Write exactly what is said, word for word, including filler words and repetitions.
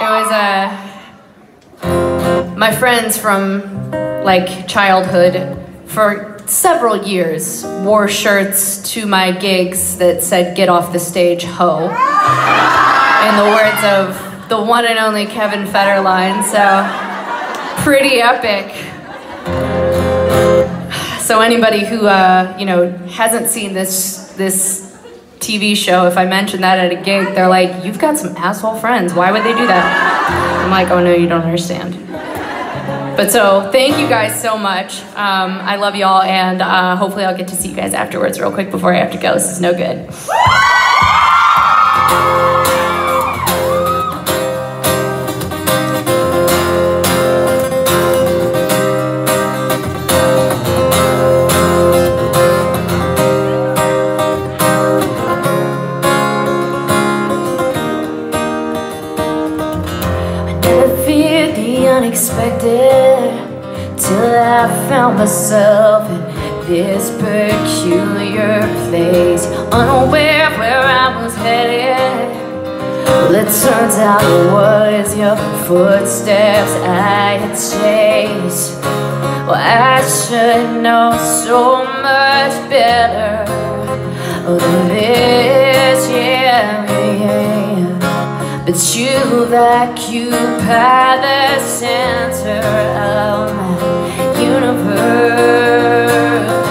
was uh, my friends from like childhood for several years wore shirts to my gigs that said "Get off the stage, ho," in the words of the one and only Kevin Federline. So pretty epic. So anybody who uh, you know hasn't seen this this T V show, if I mention that at a gig, they're like, "You've got some asshole friends. Why would they do that?" I'm like, "Oh no, you don't understand." But so thank you guys so much. Um, I love y'all, and uh, hopefully I'll get to see you guys afterwards real quick before I have to go. This is no good. Unexpected till I found myself in this peculiar place, unaware of where I was headed. Well, it turns out it was your footsteps I had chased. Well, I should know so much better than this, yeah, yeah. But you occupy the center of my universe.